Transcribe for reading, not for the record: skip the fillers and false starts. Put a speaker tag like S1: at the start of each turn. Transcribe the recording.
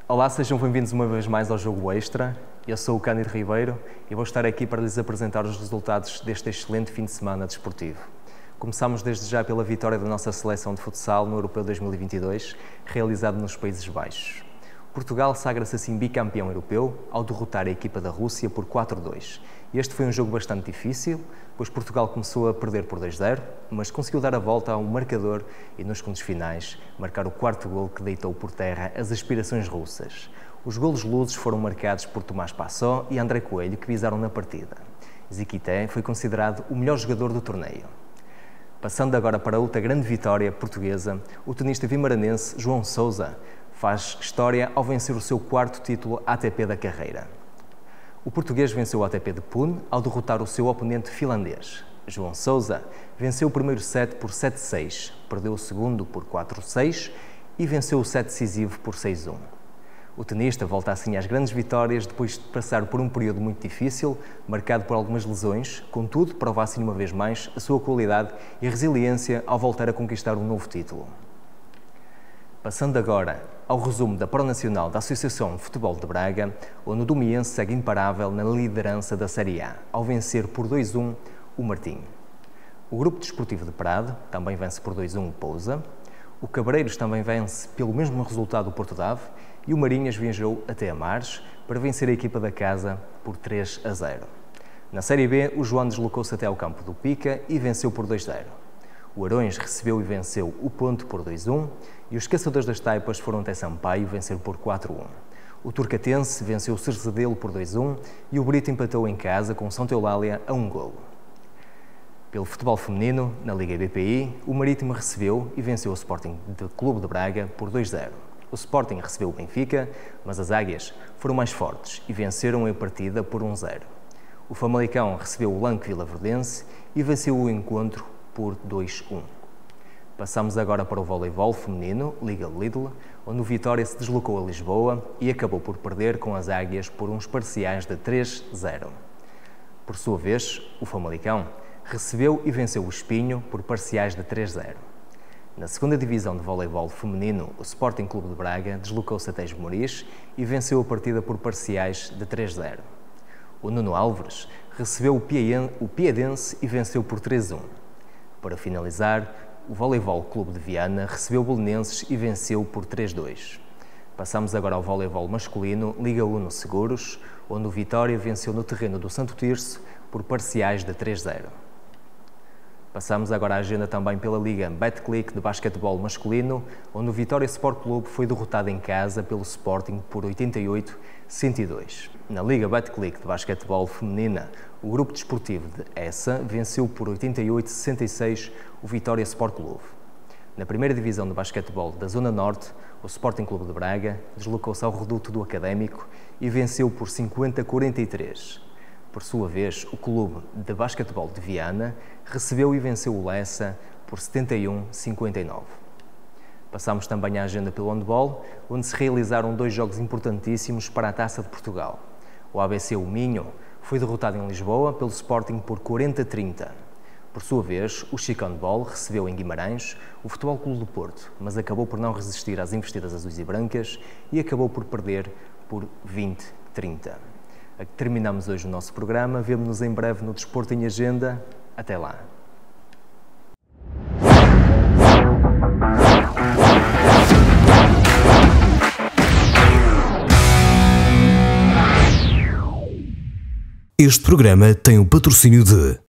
S1: Olá, sejam bem-vindos uma vez mais ao Jogo Extra. Eu sou o Cândido Ribeiro e vou estar aqui para lhes apresentar os resultados deste excelente fim de semana desportivo. Começamos desde já pela vitória da nossa seleção de futsal no Europeu 2022, realizado nos Países Baixos. Portugal sagra-se assim bicampeão europeu ao derrotar a equipa da Rússia por 4-2. Este foi um jogo bastante difícil, pois Portugal começou a perder por 2-0, mas conseguiu dar a volta ao marcador e nos segundos finais marcar o quarto golo que deitou por terra as aspirações russas. Os golos lusos foram marcados por Tomás Passó e André Coelho, que visaram na partida. Ziquité foi considerado o melhor jogador do torneio. Passando agora para outra grande vitória portuguesa, o tenista vimaranense João Sousa faz história ao vencer o seu quarto título ATP da carreira. O português venceu o ATP de Pune ao derrotar o seu oponente finlandês. João Sousa venceu o primeiro set por 7-6, perdeu o segundo por 4-6 e venceu o set decisivo por 6-1. O tenista volta assim às grandes vitórias depois de passar por um período muito difícil, marcado por algumas lesões, contudo, prova assim uma vez mais a sua qualidade e resiliência ao voltar a conquistar um novo título. Passando agora ao resumo da Pronacional da Associação de Futebol de Braga, onde o Domiense segue imparável na liderança da Série A, ao vencer por 2-1 o Martim. O Grupo Desportivo de Prado também vence por 2-1 o Pousa, o Cabreiros também vence pelo mesmo resultado o Porto Dave e o Marinhas viajou até Amares para vencer a equipa da casa por 3-0. Na Série B, o João deslocou-se até ao campo do Pica e venceu por 2-0. O Arões recebeu e venceu o Ponte por 2-1 e os Caçadores das Taipas foram até Sampaio vencer por 4-1. O Turcatense venceu o Cerzedelo por 2-1 e o Brito empatou em casa com o Santa Eulália a 1 golo. Pelo futebol feminino, na Liga BPI, o Marítimo recebeu e venceu o Sporting Clube de Braga por 2-0. O Sporting recebeu o Benfica, mas as Águias foram mais fortes e venceram a partida por 1-0. O Famalicão recebeu o Lanque Vilaverdense e venceu o encontro por 2-1. Passamos agora para o voleibol feminino, Liga Lidl, onde o Vitória se deslocou a Lisboa e acabou por perder com as Águias por uns parciais de 3-0. Por sua vez, o Famalicão recebeu e venceu o Espinho por parciais de 3-0. Na segunda divisão de voleibol feminino, o Sporting Clube de Braga deslocou-se a Tejo de Moriz e venceu a partida por parciais de 3-0. O Nuno Álvares recebeu o Piedense e venceu por 3-1. Para finalizar, o Voleibol Clube de Viana recebeu o Belenenses e venceu por 3-2. Passamos agora ao voleibol masculino, Liga 1 no Seguros, onde o Vitória venceu no terreno do Santo Tirso por parciais de 3-0. Passamos agora à agenda também pela Liga Betclic de basquetebol masculino, onde o Vitória Sport Clube foi derrotado em casa pelo Sporting por 88-102. Na Liga Betclic de basquetebol feminina, o Grupo Desportivo de Essa venceu por 88-66 o Vitória Sport Clube. Na primeira divisão de basquetebol da Zona Norte, o Sporting Clube de Braga deslocou-se ao reduto do Académico e venceu por 50-43. Por sua vez, o Clube de Basquetebol de Viana recebeu e venceu o Lessa por 71-59. Passamos também à agenda pelo handball, onde se realizaram dois jogos importantíssimos para a Taça de Portugal. O ABC o Minho foi derrotado em Lisboa pelo Sporting por 40-30. Por sua vez, o Chico Handball recebeu em Guimarães o Futebol Clube do Porto, mas acabou por não resistir às investidas azuis e brancas e acabou por perder por 20-30. Terminamos hoje o nosso programa. Vemo-nos em breve no Desporto em Agenda. Até lá!
S2: Este programa tem o patrocínio de